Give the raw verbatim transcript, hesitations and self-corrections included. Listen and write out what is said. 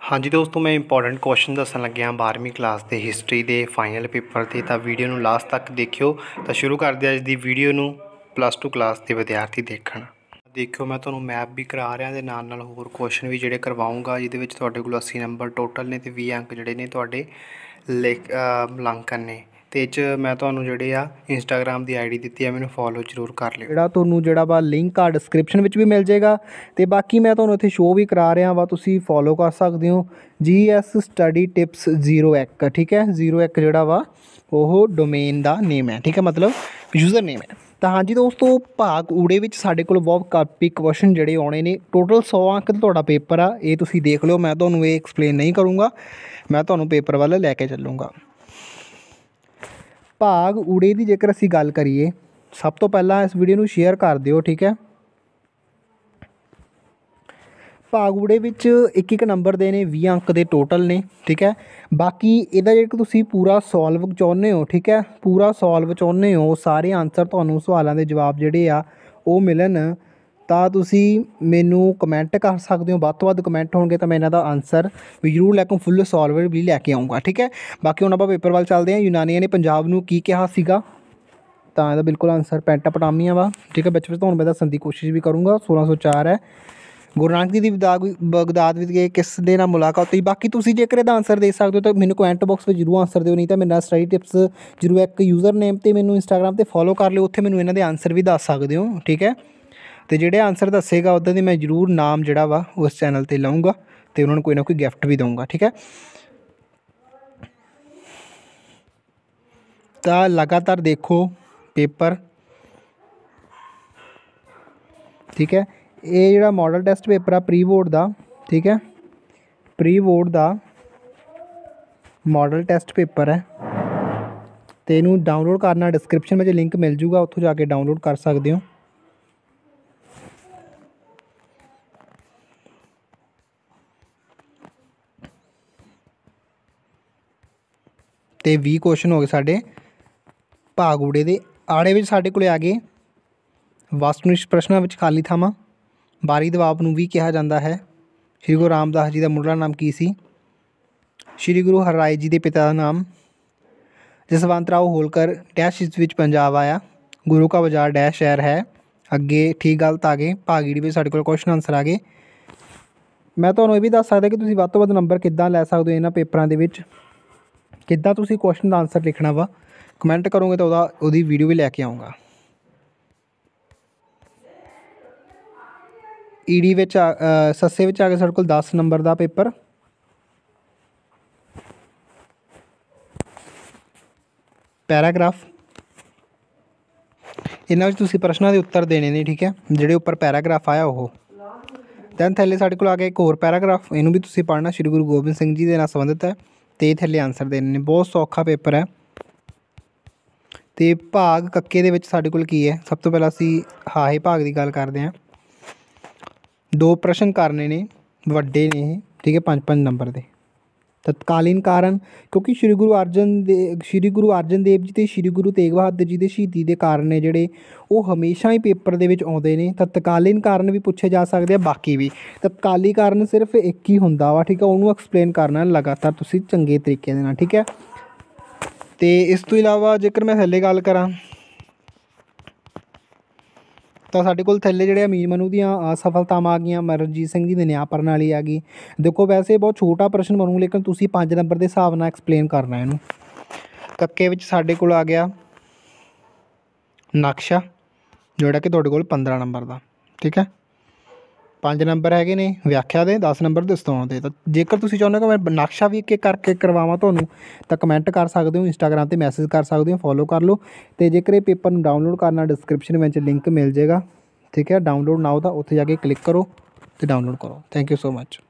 हाँ जी दोस्तों, मैं इंपॉर्टेंट क्वेश्चन दसन लग्या बारहवीं क्लास के हिस्टरी के फाइनल पेपर से। तो वीडियो ਨੂੰ लास्ट तक देखियो। तो शुरू करते अज की वीडियो ਨੂੰ प्लस टू क्लास के विद्यार्थी देखण। देखियो मैं ਤੁਹਾਨੂੰ मैप भी करा रहा ਤੇ ਨਾਲ ਨਾਲ ਹੋਰ क्वेश्चन भी ਜਿਹੜੇ ਕਰਵਾਉਂਗਾ, ਜਿਹਦੇ ਵਿੱਚ ਤੁਹਾਡੇ ਕੋਲ अस्सी नंबर टोटल ने ਤੇ ਵੀਹ अंक ਜਿਹੜੇ ਨੇ ਤੁਹਾਡੇ ਲਿਖ ਮੁਲਾਂਕਣ ਨੇ। ਤੇ ਇਹ 'ਚ ਮੈਂ ਤੁਹਾਨੂੰ ਜਿਹੜੇ ਆ ਇੰਸਟਾਗ੍ਰਾਮ ਦੀ ਆਈਡੀ ਦਿੱਤੀ ਆ, ਮੈਨੂੰ ਫੋਲੋ ਜ਼ਰੂਰ ਕਰ ਲਿਓ। ਜਿਹੜਾ ਤੁਹਾਨੂੰ ਜਿਹੜਾ ਵਾ ਲਿੰਕ ਆ ਡਿਸਕ੍ਰਿਪਸ਼ਨ ਵਿੱਚ ਵੀ ਮਿਲ ਜਾਏਗਾ ਤੇ ਬਾਕੀ ਮੈਂ ਤੁਹਾਨੂੰ ਇੱਥੇ ਸ਼ੋਅ ਵੀ ਕਰਾ ਰਿਹਾ ਵਾ, ਤੁਸੀਂ ਫੋਲੋ ਕਰ ਸਕਦੇ ਹੋ। G S study tips zero ਇੱਕ, ਠੀਕ ਹੈ। ਜ਼ੀਰੋ ਇੱਕ ਜਿਹੜਾ ਵਾ ਉਹ ਡੋਮੇਨ ਦਾ ਨੇਮ ਹੈ, ਠੀਕ ਹੈ, ਮਤਲਬ ਯੂਜ਼ਰ ਨੇਮ ਹੈ। ਤਾਂ ਹਾਂਜੀ ਦੋਸਤੋ, ਭਾਗ ਊੜੇ ਵਿੱਚ ਸਾਡੇ ਕੋਲ ਬਹੁਤ ਕਾਪੀ ਕੁਐਸਚਨ ਜਿਹੜੇ ਆਉਣੇ ਨੇ। ਟੋਟਲ ਸੌ ਅੰਕ ਦਾ ਤੁਹਾਡਾ ਪੇਪਰ ਆ, ਇਹ ਤੁਸੀਂ ਦੇਖ ਲਿਓ। ਮੈਂ ਤੁਹਾਨੂੰ ਇਹ ਐਕਸਪਲੇਨ ਨਹੀਂ ਕਰੂੰਗਾ, ਮੈਂ ਤੁਹਾਨੂੰ ਪੇਪਰ ਵੱਲ ਲੈ ਕੇ ਚੱਲੂੰਗਾ। ਭਾਗ ਊੜੇ ਦੀ ਜੇਕਰ ਅਸੀਂ ਗੱਲ ਕਰੀਏ, ਸਭ ਤੋਂ ਪਹਿਲਾਂ ਇਸ ਵੀਡੀਓ ਨੂੰ ਸ਼ੇਅਰ ਕਰ ਦਿਓ, ਠੀਕ ਹੈ। ਭਾਗ ਊੜੇ ਵਿੱਚ ਇੱਕ ਇੱਕ ਨੰਬਰ ਦੇ ਨੇ, ਵੀਹ ਅੰਕ ਦੇ ਟੋਟਲ ਨੇ, ਠੀਕ ਹੈ। ਬਾਕੀ ਇਹਦਾ ਜਿਹੜਾ ਤੁਸੀਂ ਪੂਰਾ ਸੋਲਵ ਚਾਹੁੰਦੇ ਹੋ, ਠੀਕ ਹੈ, ਪੂਰਾ ਸੋਲਵ ਚਾਹੁੰਦੇ ਹੋ, ਸਾਰੇ ਆਨਸਰ ਤੁਹਾਨੂੰ ਸਵਾਲਾਂ ਦੇ ਜਵਾਬ ਜਿਹੜੇ ਆ ਉਹ ਮਿਲਣ, ਤਾਂ ਤੁਸੀਂ ਮੈਨੂੰ ਕਮੈਂਟ ਕਰ ਸਕਦੇ ਹੋ। ਵੱਧ ਤੋਂ ਵੱਧ ਕਮੈਂਟ ਹੋਣਗੇ ਤਾਂ ਮੈਂ ਇਹਨਾਂ ਦਾ ਆਨਸਰ ਵੀ ਜ਼ਰੂਰ ਲੈ ਕੇ ਫੁੱਲ ਸੋਲਵਰ ਵੀ ਲੈ ਕੇ ਆਊਂਗਾ, ਠੀਕ ਹੈ। ਬਾਕੀ ਹੁਣ ਆਪਾਂ ਪੇਪਰ ਵੱਲ ਚੱਲਦੇ ਹਾਂ। ਯੂਨਾਨੀਆਂ ਨੇ ਪੰਜਾਬ ਨੂੰ ਕੀ ਕਿਹਾ ਸੀਗਾ, ਤਾਂ ਇਹਦਾ ਬਿਲਕੁਲ ਆਨਸਰ ਪੈਂਟਾਪਟਾਮੀਆ ਵਾ, ਠੀਕ ਹੈ। ਵਿੱਚ ਵਿੱਚ ਤੁਹਾਨੂੰ ਮੈਂ ਦੱਸਣ ਦੀ ਕੋਸ਼ਿਸ਼ ਵੀ ਕਰੂੰਗਾ। ਸੋਲਾਂ ਸੌ ਚਾਰ ਹੈ। ਗੁਰੂ ਨਾਨਕ ਦੀ ਬਗਦਾਦ ਵਿੱਚ ਗਏ ਕਿਸ ਦੇ ਨਾਲ ਮੁਲਾਕਾਤ ਹੋਈ। ਬਾਕੀ ਤੁਸੀਂ ਜੇਕਰ ਇਹਦਾ ਆਨਸਰ ਦੇ ਸਕਦੇ ਹੋ ਤਾਂ ਮੈਨੂੰ ਕਮੈਂਟ ਬਾਕਸ ਵਿੱਚ ਜ਼ਰੂਰ ਆਨਸਰ ਦਿਓ, ਨਹੀਂ ਤਾਂ ਮੇਰਾ ਸਟੱਡੀ ਟਿਪਸ ਜ਼ੀਰੋ ਇੱਕ ਯੂਜ਼ਰ ਨੇਮ 'ਤੇ ਮੈਨੂੰ ਇੰਸਟਾਗ੍ਰਾਮ 'ਤੇ ਫੋਲੋ ਕਰ ਲਿਓ, ਉੱਥੇ ਮੈਨੂੰ ਇਹਨਾਂ ਦੇ ਆਨਸਰ ਵੀ ਦੱਸ ਸਕਦੇ ਹੋ, ਠੀਕ ਹੈ। ਅਤੇ ਜਿਹੜੇ ਆਨਸਰ ਦੱਸੇਗਾ ਉੱਦਾਂ ਦੀ ਮੈਂ ਜ਼ਰੂਰ ਨਾਮ ਜਿਹੜਾ ਵਾ ਉਸ ਚੈਨਲ 'ਤੇ ਲਊਂਗਾ ਅਤੇ ਉਹਨਾਂ ਨੂੰ ਕੋਈ ਨਾ ਕੋਈ ਗਿਫਟ ਵੀ ਦਊਂਗਾ, ਠੀਕ ਹੈ। ਤਾਂ ਲਗਾਤਾਰ ਦੇਖੋ ਪੇਪਰ, ਠੀਕ ਹੈ। ਇਹ ਜਿਹੜਾ ਮਾਡਲ ਟੈਸਟ ਪੇਪਰ ਆ ਪ੍ਰੀ ਬੋਰਡ ਦਾ, ਠੀਕ ਹੈ, ਪ੍ਰੀ ਬੋਰਡ ਦਾ ਮਾਡਲ ਟੈਸਟ ਪੇਪਰ ਹੈ ਅਤੇ ਇਹਨੂੰ ਡਾਊਨਲੋਡ ਕਰਨਾ ਡਿਸਕ੍ਰਿਪਸ਼ਨ ਵਿੱਚ ਲਿੰਕ ਮਿਲ ਜੂਗਾ, ਉੱਥੋਂ ਜਾ ਕੇ ਡਾਊਨਲੋਡ ਕਰ ਸਕਦੇ ਹੋ। ਅਤੇ ਵੀਹ ਕੁਐਸਚਨ ਹੋ ਗਏ ਸਾਡੇ ਭਾਗ ਊੜੇ ਦੇ। ਆੜੇ ਵਿੱਚ ਸਾਡੇ ਕੋਲ ਆ ਗਏ ਵਸਤੂਨਿਸ਼ਟ ਪ੍ਰਸ਼ਨਾਂ ਵਿੱਚ ਖਾਲੀ ਥਾਵਾਂ। ਬਾਰੀ ਦਬਾਬ ਨੂੰ ਵੀ ਕਿਹਾ ਜਾਂਦਾ ਹੈ। ਸ਼੍ਰੀ ਗੁਰੂ ਰਾਮਦਾਸ ਜੀ ਦਾ ਮੁੱਢਲਾ ਨਾਮ ਕੀ ਸੀ। ਸ਼੍ਰੀ ਗੁਰੂ ਹਰਿਰਾਏ ਜੀ ਦੇ ਪਿਤਾ ਦਾ ਨਾਮ। ਜਸਵੰਤ ਰਾਓ ਹੋਲਕਰ ਡੈਸ਼ ਵਿੱਚ ਪੰਜਾਬ ਆਇਆ। ਗੁਰੂ ਕਾ ਬਾਜ਼ਾਰ ਡੈਸ਼ ਸ਼ਹਿਰ ਹੈ। ਅੱਗੇ ਠੀਕ ਗਲਤ ਆ ਗਏ। ਭਾਗ ਈੜੀ ਵਿੱਚ ਸਾਡੇ ਕੋਲ ਕੁਐਸਚਨ ਆਨਸਰ ਆ ਗਏ। ਮੈਂ ਤੁਹਾਨੂੰ ਇਹ ਵੀ ਦੱਸ ਸਕਦਾ ਕਿ ਤੁਸੀਂ ਵੱਧ ਤੋਂ ਵੱਧ ਨੰਬਰ ਕਿੱਦਾਂ ਲੈ ਸਕਦੇ ਹੋ ਇਹਨਾਂ ਪੇਪਰਾਂ ਦੇ ਵਿੱਚ, ਕਿੱਦਾਂ ਤੁਸੀਂ ਕੁਐਸਚਨ ਦਾ ਆਨਸਰ ਲਿਖਣਾ ਵਾ। ਕਮੈਂਟ ਕਰੋਗੇ ਤਾਂ ਉਹਦਾ ਉਹਦੀ ਵੀਡੀਓ ਵੀ ਲੈ ਕੇ ਆਊਂਗਾ। ਈਡੀ ਵਿੱਚ ਆ ਸੱਸੇ ਵਿੱਚ ਆ ਕੇ ਸਾਡੇ ਕੋਲ ਦਸ ਨੰਬਰ ਦਾ ਪੇਪਰ। ਪੈਰਾਗ੍ਰਾਫ, ਇਹਨਾਂ ਵਿੱਚ ਤੁਸੀਂ ਪ੍ਰਸ਼ਨਾਂ ਦੇ ਉੱਤਰ ਦੇਣੇ ਨੇ, ਠੀਕ ਹੈ, ਜਿਹੜੇ ਉੱਪਰ ਪੈਰਾਗ੍ਰਾਫ ਆਇਆ ਉਹ। ਦੈਨ ਥੱਲੇ ਸਾਡੇ ਕੋਲ ਆ ਗਿਆ ਇੱਕ ਹੋਰ ਪੈਰਾਗ੍ਰਾਫ, ਇਹਨੂੰ ਵੀ ਤੁਸੀਂ ਪੜ੍ਹਨਾ। ਸ਼੍ਰੀ ਗੁਰੂ ਗੋਬਿੰਦ ਸਿੰਘ ਜੀ ਦੇ ਨਾਲ ਸੰਬੰਧਿਤ ਹੈ ਅਤੇ ਥੱਲੇ ਆਨਸਰ ਦੇਣੇ ਨੇ। ਬਹੁਤ ਸੌਖਾ ਪੇਪਰ ਹੈ। ਅਤੇ ਭਾਗ ਕੱਕੇ ਦੇ ਵਿੱਚ ਸਾਡੇ ਕੋਲ ਕੀ ਹੈ, ਸਭ ਤੋਂ ਪਹਿਲਾਂ ਅਸੀਂ ਹਾਹੇ ਭਾਗ ਦੀ ਗੱਲ ਕਰਦੇ ਹਾਂ। ਦੋ ਪ੍ਰਸ਼ਨ ਕਰਨੇ ਨੇ, ਵੱਡੇ ਨੇ ਇਹ, ਠੀਕ ਹੈ, ਪੰਜ ਪੰਜ ਨੰਬਰ ਦੇ। ਤਤਕਾਲੀਨ ਕਾਰਨ, ਕਿਉਂਕਿ ਸ਼੍ਰੀ ਗੁਰੂ ਅਰਜਨ ਦੇ ਸ਼੍ਰੀ ਗੁਰੂ ਅਰਜਨ ਦੇਵ ਜੀ ਅਤੇ ਸ਼੍ਰੀ ਗੁਰੂ ਤੇਗ ਬਹਾਦਰ ਜੀ ਦੇ ਸ਼ਹੀਦੀ ਦੇ ਕਾਰਨ ਨੇ ਜਿਹੜੇ ਉਹ ਹਮੇਸ਼ਾ ਹੀ ਪੇਪਰ ਦੇ ਵਿੱਚ ਆਉਂਦੇ ਨੇ। ਤਤਕਾਲੀਨ ਕਾਰਨ ਵੀ ਪੁੱਛੇ ਜਾ ਸਕਦੇ ਆ, ਬਾਕੀ ਵੀ। ਤਤਕਾਲੀ ਕਾਰਨ ਸਿਰਫ ਇੱਕ ਹੀ ਹੁੰਦਾ ਵਾ, ਠੀਕ ਹੈ, ਉਹਨੂੰ ਐਕਸਪਲੇਨ ਕਰਨਾ ਲਗਾਤਾਰ ਤੁਸੀਂ ਚੰਗੇ ਤਰੀਕੇ ਦੇ ਨਾਲ, ਠੀਕ ਹੈ। ਅਤੇ ਇਸ ਤੋਂ ਇਲਾਵਾ ਜੇਕਰ ਮੈਂ ਥੱਲੇ ਗੱਲ ਕਰਾਂ ਤਾਂ ਸਾਡੇ ਕੋਲ ਥੱਲੇ ਜਿਹੜੇ ਅਮੀਰ ਮਨੂ ਦੀਆਂ ਅਸਫਲਤਾਵਾਂ ਆ ਗਈਆਂ। ਅਮਰਜੀਤ ਸਿੰਘ ਜੀ ਦੀ ਨਿਆਂ ਪ੍ਰਣਾਲੀ ਆ ਗਈ। ਦੇਖੋ ਵੈਸੇ ਬਹੁਤ ਛੋਟਾ ਪ੍ਰਸ਼ਨ ਬਣੂ, ਲੇਕਿਨ ਤੁਸੀਂ ਪੰਜ ਨੰਬਰ ਦੇ ਹਿਸਾਬ ਨਾਲ ਐਕਸਪਲੇਨ ਕਰਨਾ ਇਹਨੂੰ। ਕੱਕੇ ਵਿੱਚ ਸਾਡੇ ਕੋਲ ਆ ਗਿਆ ਨਕਸ਼ਾ, ਜਿਹੜਾ ਕਿ ਤੁਹਾਡੇ ਕੋਲ ਪੰਦਰਾਂ ਨੰਬਰ ਦਾ, ਠੀਕ ਹੈ। ਪੰਜ ਨੰਬਰ ਹੈਗੇ ਨੇ ਵਿਆਖਿਆ ਦੇ, ਦਸ ਨੰਬਰ ਦਸਤਾਉਣ ਦੇ। ਤਾਂ ਜੇਕਰ ਤੁਸੀਂ ਚਾਹੁੰਦੇ ਹੋ ਕਿ ਮੈਂ ਨਕਸ਼ਾ ਵੀ ਇੱਕ ਇੱਕ ਕਰਕੇ ਕਰਵਾਵਾਂ ਤੁਹਾਨੂੰ, ਤਾਂ ਕਮੈਂਟ ਕਰ ਸਕਦੇ ਹੋ, ਇੰਸਟਾਗ੍ਰਾਮ 'ਤੇ ਮੈਸੇਜ ਕਰ ਸਕਦੇ ਹੋ, ਫੋਲੋ ਕਰ ਲਓ। ਅਤੇ ਜੇਕਰ ਇਹ ਪੇਪਰ ਨੂੰ ਡਾਊਨਲੋਡ ਕਰਨਾ ਡਿਸਕ੍ਰਿਪਸ਼ਨ ਵਿੱਚ ਲਿੰਕ ਮਿਲ ਜਾਏਗਾ, ਠੀਕ ਹੈ। ਡਾਊਨਲੋਡ ਨਾ ਹੋ ਤਾਂ ਉੱਥੇ ਜਾ ਕੇ ਕਲਿੱਕ ਕਰੋ ਅਤੇ ਡਾਊਨਲੋਡ ਕਰੋ। Thank you so much.